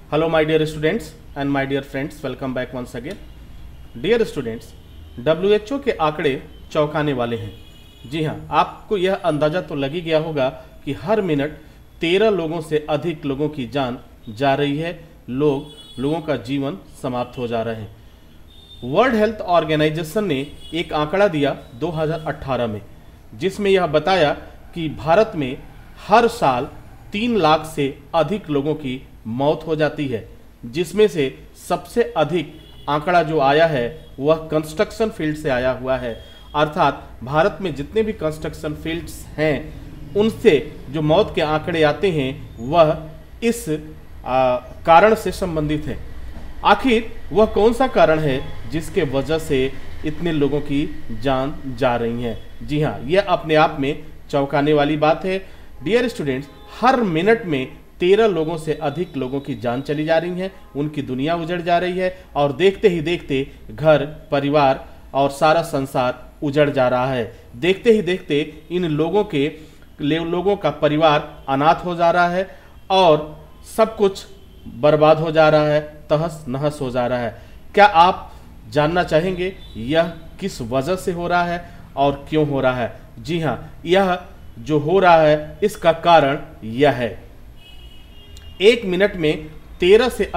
Hello my dear students and my dear friends, welcome back once again. Dear students, WHO के आंकड़े चौंकाने वाले हैं। जी हाँ, आपको यह अंदाजा तो लग ही गया होगा कि हर मिनट 13 लोगों से अधिक लोगों की जान जा रही है, लोगों का जीवन समाप्त हो जा रहे हैं। वर्ल्ड हेल्थ ऑर्गेनाइजेशन ने एक आंकड़ा दिया 2018 में, जिसमें यह बताया कि भारत में हर साल 3 लाख से अधिक लोगों की मौत हो जाती है, जिसमें से सबसे अधिक आंकड़ा जो आया है वह कंस्ट्रक्शन फील्ड से आया हुआ है। अर्थात भारत में जितने भी कंस्ट्रक्शन फील्ड्स हैं उनसे जो मौत के आंकड़े आते हैं वह इस कारण से संबंधित है। आखिर वह कौन सा कारण है जिसके वजह से इतने लोगों की जान जा रही है? जी हाँ, यह अपने आप में चौंकाने वाली बात है। डियर स्टूडेंट्स, हर मिनट में 13 लोगों से अधिक लोगों की जान चली जा रही है, उनकी दुनिया उजड़ जा रही है और देखते ही देखते घर परिवार और सारा संसार उजड़ जा रहा है। देखते ही देखते इन लोगों का परिवार अनाथ हो जा रहा है और सब कुछ बर्बाद हो जा रहा है, तहस नहस हो जा रहा है। क्या आप जानना चाहेंगे यह किस वजह से हो रहा है और क्यों हो रहा है? जी हाँ, यह जो हो रहा है इसका कारण यह है, 1 मिनट में 13 से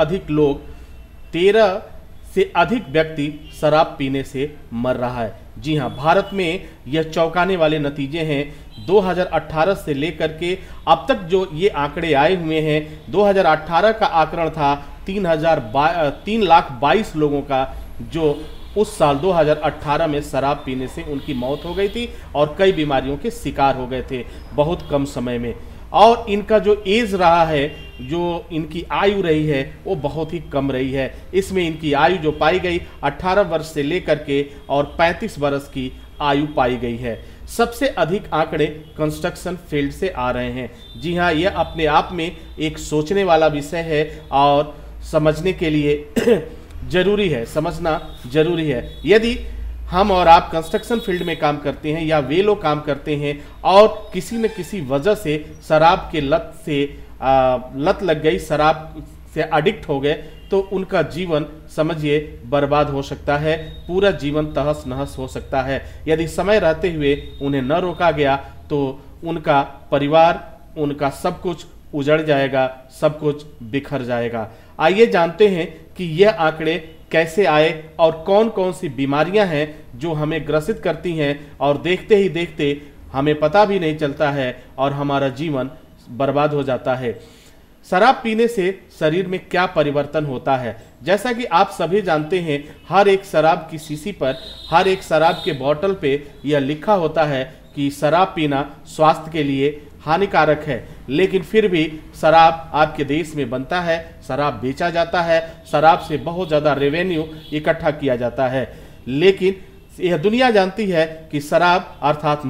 अधिक व्यक्ति शराब पीने से मर रहा है। जी हाँ, भारत में यह चौंकाने वाले नतीजे हैं। 2018 से लेकर के अब तक जो ये आंकड़े आए हुए हैं, 2018 का आंकड़न था 3,22,000 लोगों का, जो उस साल 2018 में शराब पीने से उनकी मौत हो गई थी और कई बीमारियों के शिकार हो गए थे बहुत कम समय में। और इनका जो एज रहा है, जो इनकी आयु रही है वो बहुत ही कम रही है। इसमें इनकी आयु जो पाई गई 18 वर्ष से लेकर के और 35 वर्ष की आयु पाई गई है। सबसे अधिक आंकड़े कंस्ट्रक्शन फील्ड से आ रहे हैं। जी हाँ, यह अपने आप में एक सोचने वाला विषय है और समझने के लिए जरूरी है, समझना जरूरी है। यदि हम और आप कंस्ट्रक्शन फील्ड में काम करते हैं या वे लोग काम करते हैं और किसी न किसी वजह से शराब के लत लग गई, शराब से एडिक्ट हो गए, तो उनका जीवन समझिए बर्बाद हो सकता है, पूरा जीवन तहस नहस हो सकता है। यदि समय रहते हुए उन्हें न रोका गया तो उनका परिवार, उनका सब कुछ उजड़ जाएगा, सब कुछ बिखर जाएगा। आइए जानते हैं कि यह आंकड़े कैसे आए और कौन कौन सी बीमारियां हैं जो हमें ग्रसित करती हैं और देखते ही देखते हमें पता भी नहीं चलता है और हमारा जीवन बर्बाद हो जाता है। शराब पीने से शरीर में क्या परिवर्तन होता है? जैसा कि आप सभी जानते हैं, हर एक शराब की शीशी पर, हर एक शराब के बोतल पे यह लिखा होता है कि शराब पीना स्वास्थ्य के लिए हानिकारक है, लेकिन फिर भी शराब आपके देश में बनता है, शराब बेचा जाता है, शराब से बहुत ज़्यादा रेवेन्यू इकट्ठा किया जाता है। लेकिन यह दुनिया जानती है कि शराब अर्थात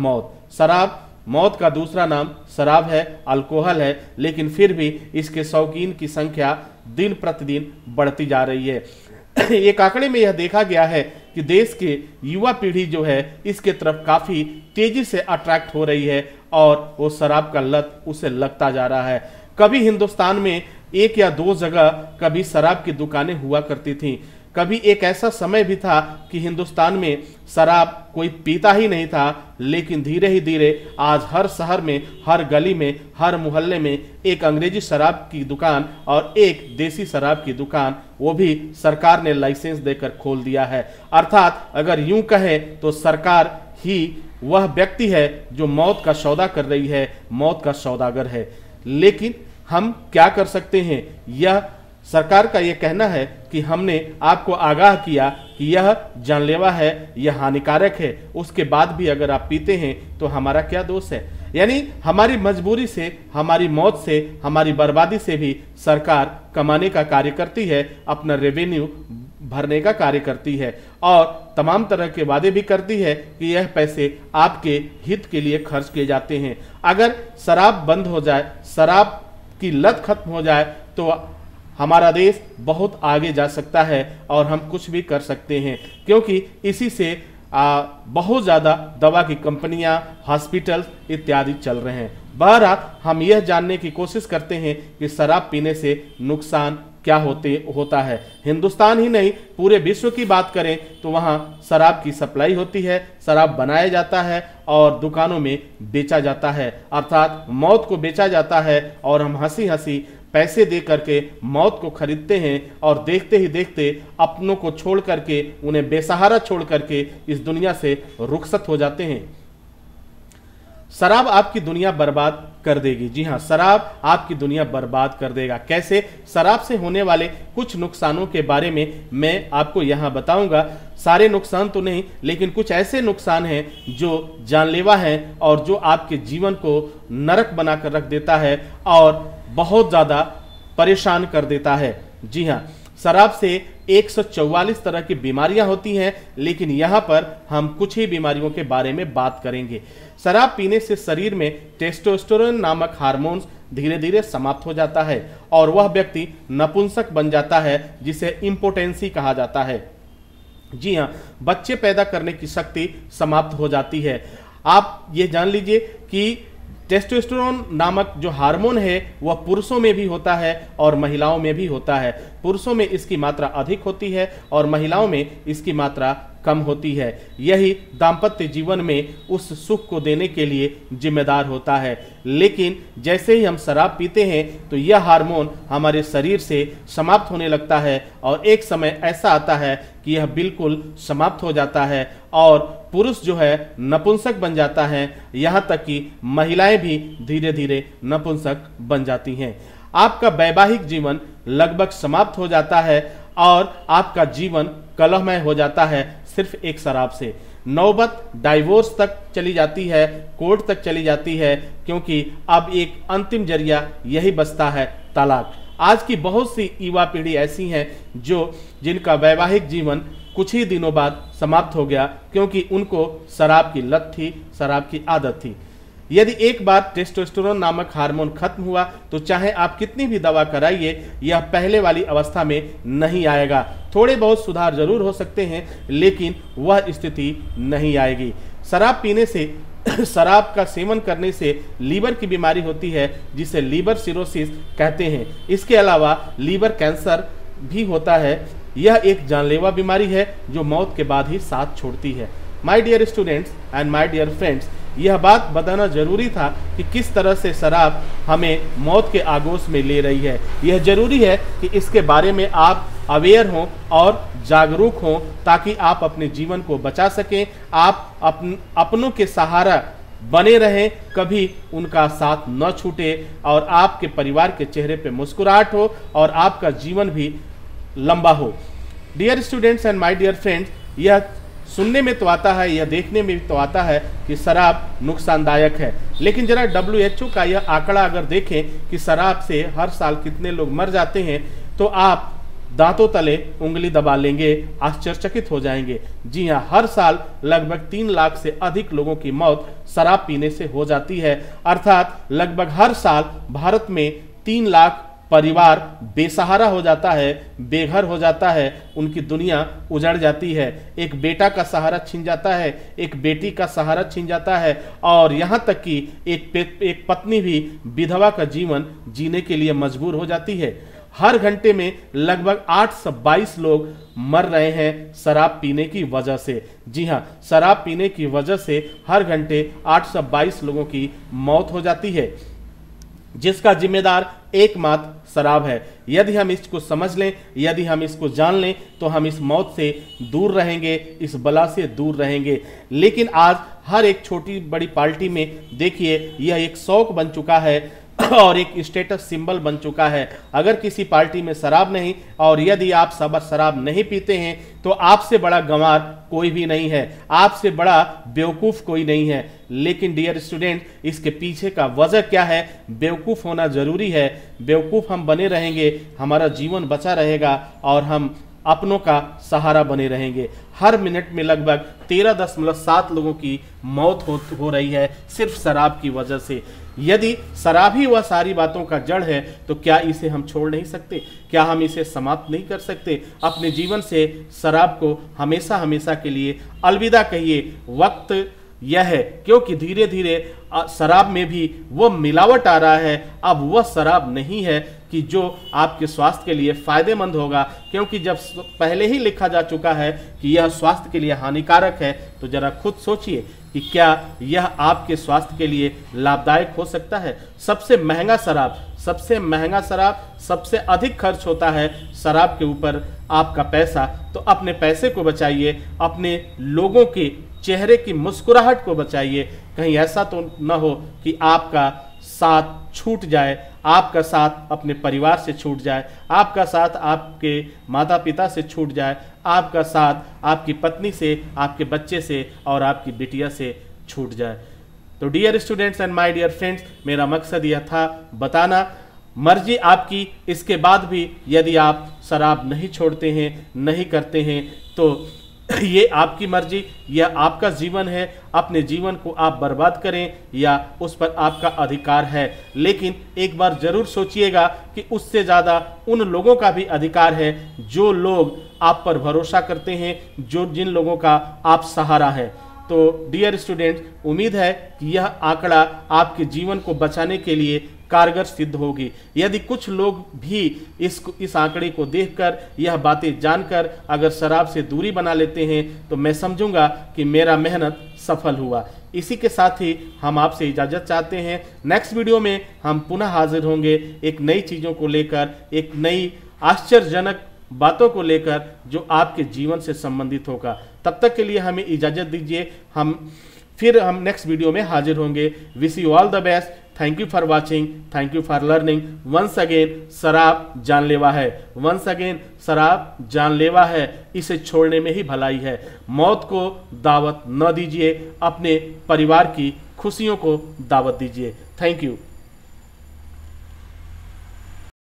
मौत का दूसरा नाम शराब है, अल्कोहल है, लेकिन फिर भी इसके शौकीन की संख्या दिन प्रतिदिन बढ़ती जा रही है। एक आंकड़े में यह देखा गया है कि देश के युवा पीढ़ी जो है इसके तरफ काफी तेजी से अट्रैक्ट हो रही है और वो शराब का लत उसे लगता जा रहा है। कभी हिंदुस्तान में 1 या 2 जगह कभी शराब की दुकानें हुआ करती थीं। कभी एक ऐसा समय भी था कि हिंदुस्तान में शराब कोई पीता ही नहीं था, लेकिन धीरे ही धीरे आज हर शहर में, हर गली में, हर मोहल्ले में एक अंग्रेजी शराब की दुकान और एक देसी शराब की दुकान, वो भी सरकार ने लाइसेंस देकर खोल दिया है। अर्थात अगर यूं कहें तो सरकार ही वह व्यक्ति है जो मौत का सौदा कर रही है, मौत का सौदागर है। लेकिन हम क्या कर सकते हैं? यह सरकार का यह कहना है कि हमने आपको आगाह किया कि यह जानलेवा है, यह हानिकारक है, उसके बाद भी अगर आप पीते हैं तो हमारा क्या दोष है? यानी हमारी मजबूरी से, हमारी मौत से, हमारी बर्बादी से भी सरकार कमाने का कार्य करती है, अपना रेवेन्यू भरने का कार्य करती है और तमाम तरह के वादे भी करती है कि यह पैसे आपके हित के लिए खर्च किए जाते हैं। अगर शराब बंद हो जाए, शराब की लत खत्म हो जाए तो हमारा देश बहुत आगे जा सकता है और हम कुछ भी कर सकते हैं, क्योंकि इसी से बहुत ज़्यादा दवा की कंपनियां, हॉस्पिटल इत्यादि चल रहे हैं। बहरहाल हम यह जानने की कोशिश करते हैं कि शराब पीने से नुकसान क्या होता है। हिंदुस्तान ही नहीं, पूरे विश्व की बात करें तो वहाँ शराब की सप्लाई होती है, शराब बनाया जाता है और दुकानों में बेचा जाता है, अर्थात मौत को बेचा जाता है। और हम हंसी हंसी पैसे दे करके मौत को खरीदते हैं और देखते ही देखते अपनों को छोड़ करके, उन्हें बेसहारा छोड़ करके इस दुनिया से रुखसत हो जाते हैं। शराब आपकी दुनिया बर्बाद कर देगी। जी हाँ, शराब आपकी दुनिया बर्बाद कर देगा। कैसे? शराब से होने वाले कुछ नुकसानों के बारे में मैं आपको यहाँ बताऊंगा। सारे नुकसान तो नहीं, लेकिन कुछ ऐसे नुकसान हैं जो जानलेवा हैं और जो आपके जीवन को नरक बनाकर रख देता है और बहुत ज़्यादा परेशान कर देता है। जी हाँ, शराब से 144 तरह की बीमारियां होती हैं, लेकिन यहाँ पर हम कुछ ही बीमारियों के बारे में बात करेंगे। शराब पीने से शरीर में टेस्टोस्टेरोन नामक हार्मोन्स धीरे धीरे समाप्त हो जाता है और वह व्यक्ति नपुंसक बन जाता है, जिसे इम्पोटेंसी कहा जाता है। जी हाँ, बच्चे पैदा करने की शक्ति समाप्त हो जाती है। आप ये जान लीजिए कि टेस्टोस्टेरोन नामक जो हार्मोन है वह पुरुषों में भी होता है और महिलाओं में भी होता है। पुरुषों में इसकी मात्रा अधिक होती है और महिलाओं में इसकी मात्रा कम होती है। यही दाम्पत्य जीवन में उस सुख को देने के लिए जिम्मेदार होता है। लेकिन जैसे ही हम शराब पीते हैं तो यह हार्मोन हमारे शरीर से समाप्त होने लगता है और एक समय ऐसा आता है कि यह बिल्कुल समाप्त हो जाता है और पुरुष जो है नपुंसक बन जाता है। यहाँ तक कि महिलाएं भी धीरे धीरे नपुंसक बन जाती हैं। आपका वैवाहिक जीवन लगभग समाप्त हो जाता है और आपका जीवन कलहमय हो जाता है सिर्फ एक शराब से। नौबत डाइवोर्स तक चली जाती है, कोर्ट तक चली जाती है, क्योंकि अब एक अंतिम जरिया यही बचता है, तलाक। आज की बहुत सी युवा पीढ़ी ऐसी हैं जिनका वैवाहिक जीवन कुछ ही दिनों बाद समाप्त हो गया, क्योंकि उनको शराब की लत थी, शराब की आदत थी। यदि एक बार टेस्टोस्टेरोन नामक हार्मोन खत्म हुआ तो चाहे आप कितनी भी दवा कराइए, यह पहले वाली अवस्था में नहीं आएगा। थोड़े बहुत सुधार जरूर हो सकते हैं, लेकिन वह स्थिति नहीं आएगी। शराब पीने से शराब का सेवन करने से लीवर की बीमारी होती है, जिसे लीवर सिरोसिस कहते हैं। इसके अलावा लीवर कैंसर भी होता है। यह एक जानलेवा बीमारी है जो मौत के बाद ही साथ छोड़ती है। My dear students and my dear friends, यह बात बताना जरूरी था कि किस तरह से शराब हमें मौत के आगोश में ले रही है। यह जरूरी है कि इसके बारे में आप अवेयर हों और जागरूक हों, ताकि आप अपने जीवन को बचा सकें, आप अपनों के सहारा बने रहें, कभी उनका साथ न छूटे और आपके परिवार के चेहरे पे मुस्कुराहट हो और आपका जीवन भी लंबा हो। Dear students and my dear friends, यह सुनने में तो आता है, यह देखने में भी तो आता है कि शराब नुकसानदायक है, लेकिन जरा WHO का यह आंकड़ा अगर देखें कि शराब से हर साल कितने लोग मर जाते हैं, तो आप दांतों तले उंगली दबा लेंगे, आश्चर्यचकित हो जाएंगे। जी हाँ, हर साल लगभग 3 लाख से अधिक लोगों की मौत शराब पीने से हो जाती है। अर्थात लगभग हर साल भारत में 3 लाख परिवार बेसहारा हो जाता है, बेघर हो जाता है, उनकी दुनिया उजड़ जाती है। एक बेटा का सहारा छिन जाता है, एक बेटी का सहारा छिन जाता है और यहाँ तक कि एक पत्नी भी विधवा का जीवन जीने के लिए मजबूर हो जाती है। हर घंटे में लगभग 822 लोग मर रहे हैं शराब पीने की वजह से। जी हाँ, शराब पीने की वजह से हर घंटे 822 लोगों की मौत हो जाती है, जिसका जिम्मेदार एकमात्र शराब है। यदि हम इसको समझ लें, यदि हम इसको जान लें, तो हम इस मौत से दूर रहेंगे, इस बला से दूर रहेंगे। लेकिन आज हर एक छोटी बड़ी पार्टी में देखिए, यह एक शौक बन चुका है और एक स्टेटस सिंबल बन चुका है। अगर किसी पार्टी में शराब नहीं और यदि आप शराब नहीं पीते हैं, तो आपसे बड़ा गंवार कोई भी नहीं है, आपसे बड़ा बेवकूफ़ कोई नहीं है। लेकिन डियर स्टूडेंट, इसके पीछे का वजह क्या है? बेवकूफ़ होना जरूरी है। बेवकूफ़ हम बने रहेंगे, हमारा जीवन बचा रहेगा और हम अपनों का सहारा बने रहेंगे। हर मिनट में लगभग 13.7 लोगों की मौत हो रही है सिर्फ शराब की वजह से। यदि शराब ही वह सारी बातों का जड़ है, तो क्या इसे हम छोड़ नहीं सकते? क्या हम इसे समाप्त नहीं कर सकते? अपने जीवन से शराब को हमेशा हमेशा के लिए अलविदा कहिए। वक्त यह है, क्योंकि धीरे धीरे शराब में भी वो मिलावट आ रहा है, अब वह शराब नहीं है कि जो आपके स्वास्थ्य के लिए फायदेमंद होगा, क्योंकि जब पहले ही लिखा जा चुका है कि यह स्वास्थ्य के लिए हानिकारक है, तो जरा खुद सोचिए कि क्या यह आपके स्वास्थ्य के लिए लाभदायक हो सकता है। सबसे महंगा शराब, सबसे अधिक खर्च होता है शराब के ऊपर आपका पैसा। तो अपने पैसे को बचाइए, अपने लोगों के चेहरे की मुस्कुराहट को बचाइए। कहीं ऐसा तो न हो कि आपका साथ छूट जाए, आपका साथ अपने परिवार से छूट जाए, आपका साथ आपके माता पिता से छूट जाए, आपका साथ आपकी पत्नी से, आपके बच्चे से और आपकी बिटिया से छूट जाए। तो dear students and my dear friends, मेरा मकसद यह था बताना, मर्जी आपकी। इसके बाद भी यदि आप शराब नहीं छोड़ते हैं, नहीं करते हैं, तो ये आपकी मर्जी, यह आपका जीवन है। अपने जीवन को आप बर्बाद करें या उस पर आपका अधिकार है, लेकिन एक बार जरूर सोचिएगा कि उससे ज़्यादा उन लोगों का भी अधिकार है जो लोग आप पर भरोसा करते हैं, जिन लोगों का आप सहारा हैं। तो डियर स्टूडेंट्स, उम्मीद है कि यह आंकड़ा आपके जीवन को बचाने के लिए कारगर सिद्ध होगी। यदि कुछ लोग भी इस आंकड़े को देखकर, यह बातें जानकर अगर शराब से दूरी बना लेते हैं, तो मैं समझूंगा कि मेरा मेहनत सफल हुआ। इसी के साथ ही हम आपसे इजाज़त चाहते हैं। नेक्स्ट वीडियो में हम पुनः हाजिर होंगे एक नई चीज़ों को लेकर, एक नई आश्चर्यजनक बातों को लेकर जो आपके जीवन से संबंधित होगा। तब तक के लिए हमें इजाज़त दीजिए। फिर हम नेक्स्ट वीडियो में हाजिर होंगे। Wish you all the best. Thank you for watching, thank you for learning. Once again, शराब जानलेवा है। वंस अगेन, शराब जानलेवा है। इसे छोड़ने में ही भलाई है। मौत को दावत न दीजिए, अपने परिवार की खुशियों को दावत दीजिए। Thank you.